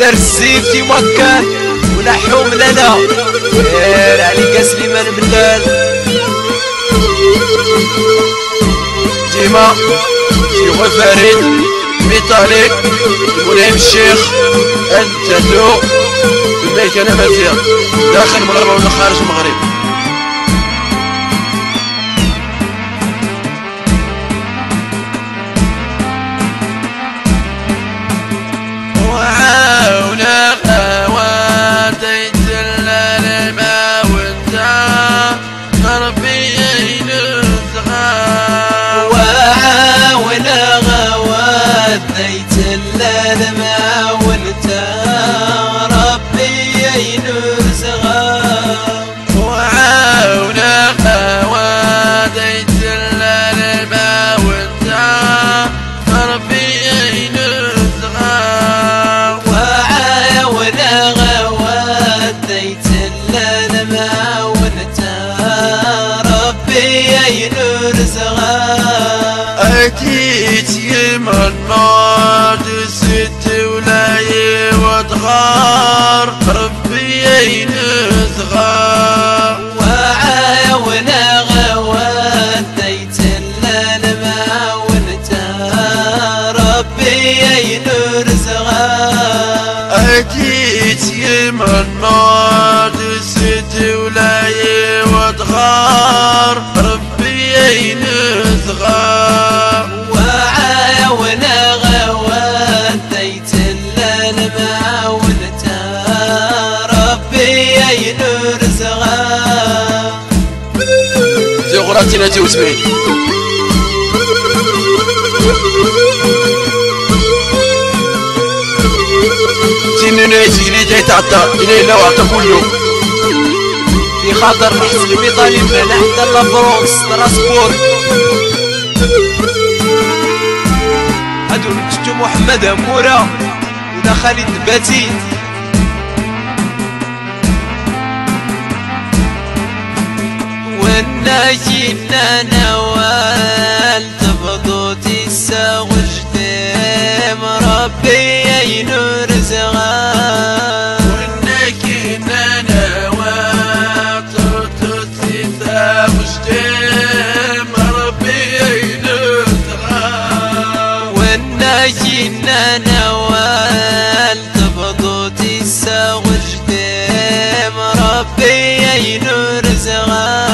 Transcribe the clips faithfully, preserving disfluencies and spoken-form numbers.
دار الزيفتي مكان ولحوم لنا غير عليك سليمان بلال ديما سيغو فريد ميطاليك ابراهيم الشيخ التاتو الملك انا مزيان داخل المغرب ولا خارج المغرب. وعاونا خواتي تلال الماء وانتا ربي ينزغى وعاونا خواتي تلال الماء وانتا ربي ينزغى وعاونا خواتي تلال الماء وانتا ربي ينزغى وعاونا خواتي تلال الماء وانتا ربي ينزغى أتيت يمن نار ست ولاي وضغار ربي ينزغى وعاونا خواتي تلال الماء وانتا ربي ينزغى أتيت يمن نار ست ولاي وضغار ربي ينزغى وعاونا خواتي تلال الماء وانتا ربي ينزغى زغراتي ناتي وسبعين تنيني تجري جاي تعطى إلي لو عطى كله في خاطر نحس الميطالي من حتى لافرونس ستراسبورغ هادو نكتو محمد همورة ودا خالد باتي والناجينا نوال تفضوتي الساغ جديم ربي ينرزغا والناجينا نوال تفضوتي الساغ جديم ربي ينرزغا والناجينا نوال تفضوتي الساغ جديم ربي ينرزغا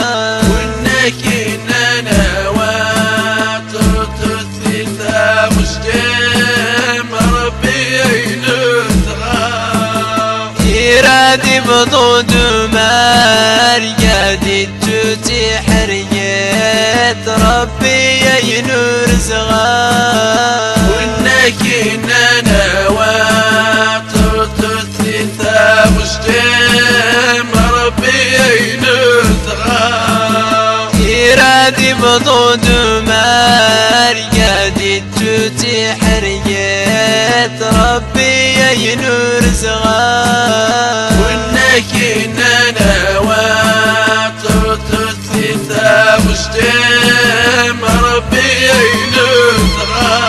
إرادي بضود مرقد توتي حريت ربي ينرزغا وإنك إننا واترتثي ثاب وشتيم ربي ينرزغا إرادي بضود مرقد توتي حريت ربي ينرزغا وإنك إننا واترتثي ثاب وشتيم ربي ينرزغا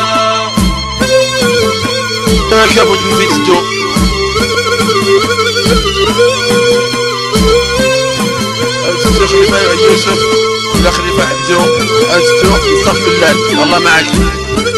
كابوت مفيدتو خليفة يوسف ولا خليفة عبدو عبدو صف بالله الله معك.